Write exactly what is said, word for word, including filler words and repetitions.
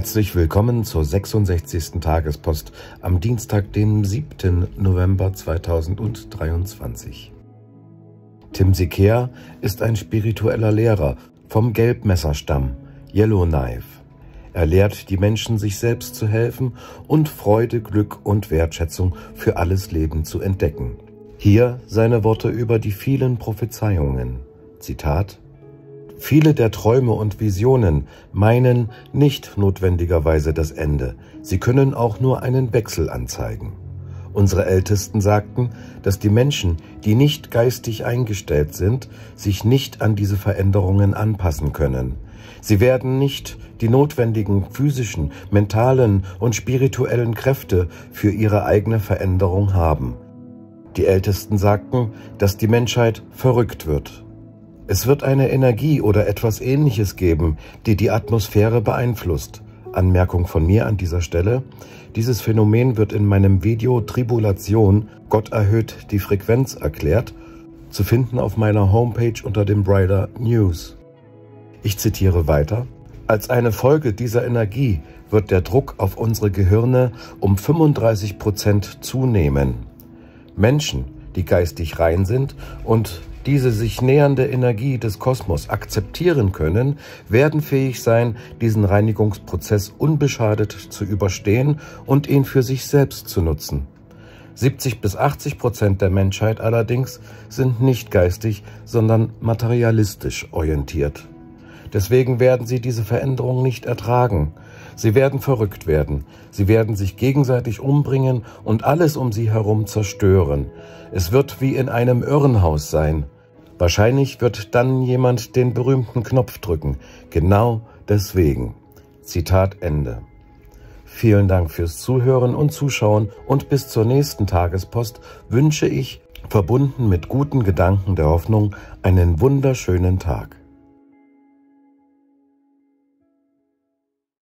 Herzlich willkommen zur sechsundsechzigsten Tagespost am Dienstag, dem siebten November zweitausenddreiundzwanzig. Tim Sekehr ist ein spiritueller Lehrer vom Gelbmesserstamm, Yellowknife. Er lehrt die Menschen, sich selbst zu helfen und Freude, Glück und Wertschätzung für alles Leben zu entdecken. Hier seine Worte über die vielen Prophezeiungen. Zitat: Viele der Träume und Visionen meinen nicht notwendigerweise das Ende. Sie können auch nur einen Wechsel anzeigen. Unsere Ältesten sagten, dass die Menschen, die nicht geistig eingestellt sind, sich nicht an diese Veränderungen anpassen können. Sie werden nicht die notwendigen physischen, mentalen und spirituellen Kräfte für ihre eigene Veränderung haben. Die Ältesten sagten, dass die Menschheit verrückt wird. Es wird eine Energie oder etwas Ähnliches geben, die die Atmosphäre beeinflusst. Anmerkung von mir an dieser Stelle: Dieses Phänomen wird in meinem Video Tribulation, Gott erhöht die Frequenz erklärt, zu finden auf meiner Homepage unter dem Rider News. Ich zitiere weiter: Als eine Folge dieser Energie wird der Druck auf unsere Gehirne um fünfunddreißig Prozent zunehmen. Menschen, die geistig rein sind und diese sich nähernde Energie des Kosmos akzeptieren können, werden fähig sein, diesen Reinigungsprozess unbeschadet zu überstehen und ihn für sich selbst zu nutzen. siebzig bis achtzig Prozent der Menschheit allerdings sind nicht geistig, sondern materialistisch orientiert. Deswegen werden sie diese Veränderung nicht ertragen. Sie werden verrückt werden. Sie werden sich gegenseitig umbringen und alles um sie herum zerstören. Es wird wie in einem Irrenhaus sein. Wahrscheinlich wird dann jemand den berühmten Knopf drücken. Genau deswegen. Zitat Ende. Vielen Dank fürs Zuhören und Zuschauen und bis zur nächsten Tagespost wünsche ich, verbunden mit guten Gedanken der Hoffnung, einen wunderschönen Tag.